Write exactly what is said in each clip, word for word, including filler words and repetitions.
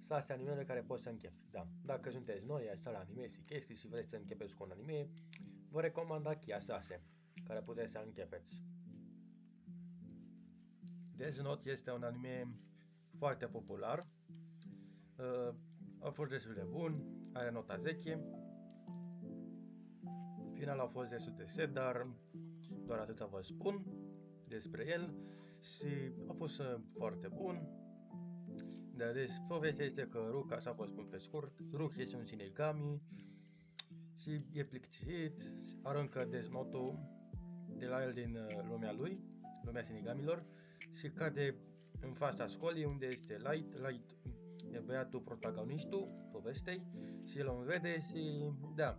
șase animele care poți să închepi. Da, dacă sunteți noi, așa la anime și chestii și vreți să începeți cu un anime, vă recomand Akia șase, care puteți să începeți. Death Note este un anime foarte popular, uh, a fost destul de bun, are nota zece, finalul a fost destul de set, dar doar atâta vă spun despre el și a fost uh, foarte bun. Da, deci povestea este că Ruh, ca să vă spun pe scurt, Ruh este un Shinigami și e plictisit, aruncă Death Note-ul de la el din uh, lumea lui, lumea Shinigamilor, și cade în fața școlii unde este Light. Light e băiatul protagonistul povestei și el o vede și da,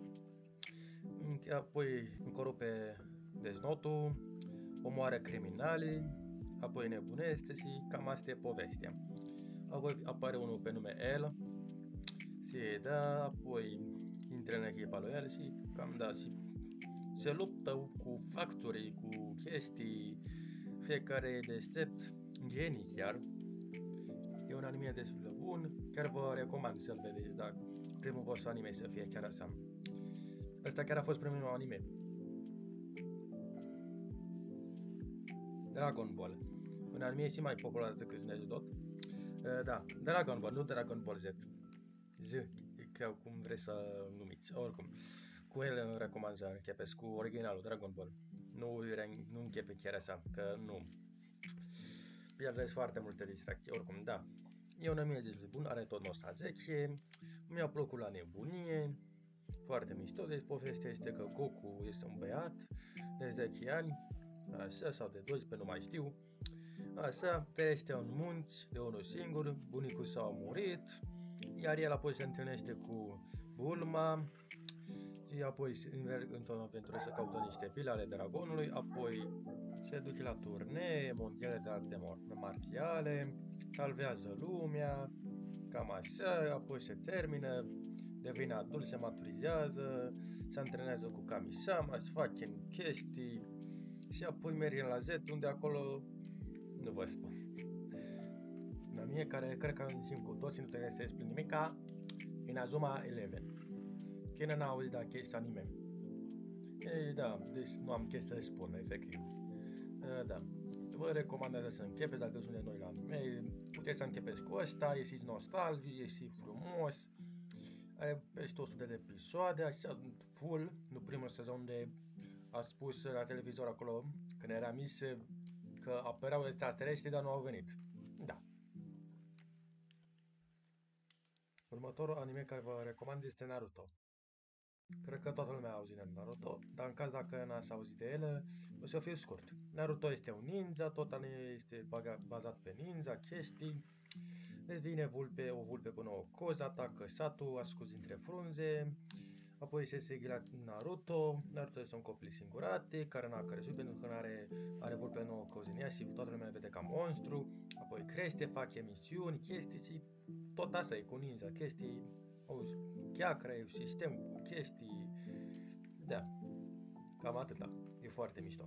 apoi încorupe Death Note-ul, omoară criminali, apoi nebunește și cam asta e povestea. Apoi apare unul pe nume El și da, apoi intră în echipa lui El și cam da, și se luptă cu factorii, cu chestii, fiecare e deștept, genii chiar. E un anime destul de bun, chiar vă recomand să-l vedeți, dar primul vostru anime să fie chiar așa. Ăsta chiar a fost primul anime. Dragon Ball. Un anime și mai popular decât Death Note. Uh, da, Dragon Ball, nu Dragon Ball Z. Z, ca cum vreți să numiți, oricum. Cu el îmi recomand să începeți cu originalul Dragon Ball. Nu, nu începe chiar așa, că nu. Pierdeți foarte multe distracții, oricum, da. E un anime destul de bun, are tot nota zece. Mi-a plăcut la nebunie. Foarte mișto, deci povestea este că Goku este un băiat de zece ani, așa, sau de doisprezece, nu mai știu. Așa, trăiește în munți de unul singur, bunicul s-a murit, iar el apoi se întâlnește cu Bulma și apoi merg într-o aventură să caută niște pile ale dragonului, apoi se duce la turnee mondiale de arte marțiale, salvează lumea, cam așa, apoi se termină, devine adult, se maturizează, se antrenează cu Kami-sama, se fac chestii și apoi mergem la Z, unde acolo nu vă spun. La mie, care cred că știm cu toții, nu trebuie să explic nimica, Inazuma Eleven. Cine n-a auzit de acest anime? Ei, da, deci nu am ce să spun, efectiv. E, da. Vă recomand să începeți dacă sunteți noi la anime. Puteți să începeți cu ăsta, ieșiți nostalgic, ieșiți frumos. Are peste o sută de episoade, așa, full, nu primul sezon unde a spus la televizor acolo, când era mis, că apăreau extraterestri, dar nu au venit. Da. Următorul anime care vă recomand este Naruto. Cred că toată lumea a auzit de Naruto, dar în caz dacă n-ați auzit de el, o să fiu scurt. Naruto este un ninja, tot anime este bazat pe ninja, chestii. Deci vine vulpe, o vulpe cu nouă coză, atacă satul ascuns dintre frunze. Apoi se segui la Naruto. Naruto este un copil singurate, care n-a crescut pentru că are, are vulpe nouă coză în ea și toată lumea vede ca monstru. Apoi crește, face misiuni, chestii și tot asta e cu ninja, chestii, auzi, cheacre, sistem cu chestii, da, cam atâta, e foarte mișto.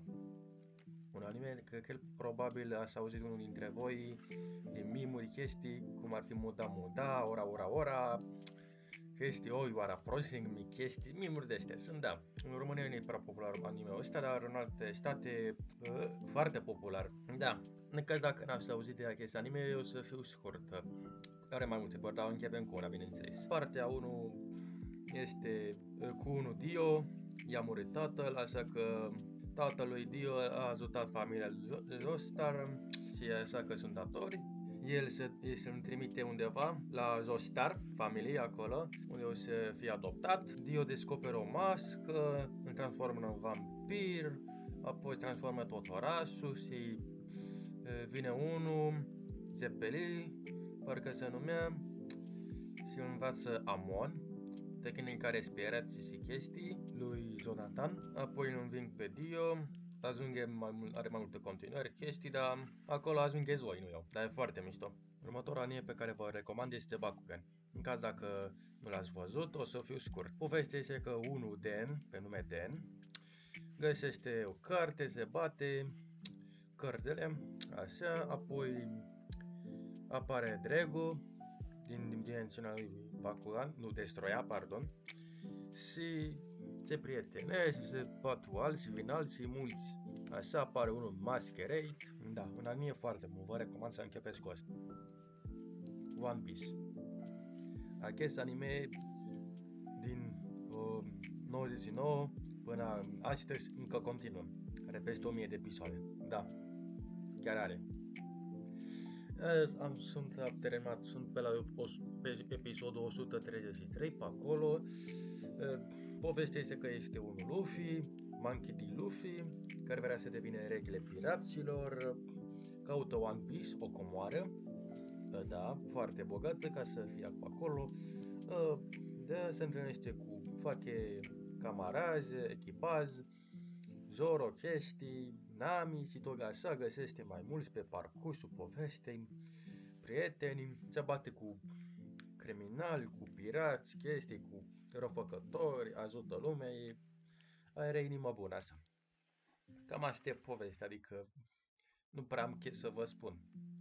Un anime, cred că probabil ați auzit unul dintre voi, de mimuri, chestii, cum ar fi Muda Muda, Ora Ora Ora, chestii, oi, oara prosing, mi chestii, mimuri de astea sunt, da. În România nu e prea popular anime-ul ăsta, dar în alte state, uh, foarte popular. Da, în caz dacă n-ați auzit de acest anime, o să fiu scurt. Are mai multe părți, dar începem cu una, bineînțeles. Partea unu este uh, cu unul Dio, i-a murit tatăl, așa că tatălui Dio a ajutat familia lui Joestar și așa că sunt datori. El se, se îl trimite undeva la Joestar, familie acolo, unde o să fie adoptat. Dio descoperă o mască, îl transformă în vampir, apoi transformă tot orașul și uh, vine unul, Zeppeli, parcă se numea, și îl învață Amon, tehnica respirației și chestii lui Jonathan, apoi îl înving pe Dio, ajunge mai mult, are mai multe continuări, chestii, dar acolo ajunge Zoi, nu eu, dar e foarte mișto. Următorul anime pe care vă recomand este Bakugan. În caz dacă nu l-ați văzut, o să fiu scurt. Povestea este că unul Den, pe nume Den, găsește o carte, se bate, cărțile, așa, apoi apare Drago, din dimensiunea lui Bakugan, nu Destroia, pardon, și se prietenesc, se bat cu alții, vin alții mulți. Așa apare unul Masquerade, da, un anime foarte bun, vă recomand să începeți cu asta. One Piece. Acest anime din uh, nouăzeci și nouă până astăzi încă continuă. Are peste o mie de episoade. Da, chiar are. Azi am, sunt la terminat, sunt pe la pe episodul o sută treizeci și trei, pe acolo. Uh, povestea este că este un Luffy, Monkey D. Luffy, care vrea să devină regle piraților, caută One Piece, o comoară, da, foarte bogată ca să fie pe acolo, da, se întâlnește cu, face camaraze, echipaj, Zoro, chestii, Nami și tot așa găsește mai mulți pe parcursul povestei, prieteni, se bate cu criminali, cu pirați, chestii, cu răufăcători, ajută lumea, e, are inimă bună așa. Cam asta e povestea, adică nu prea am ce să vă spun.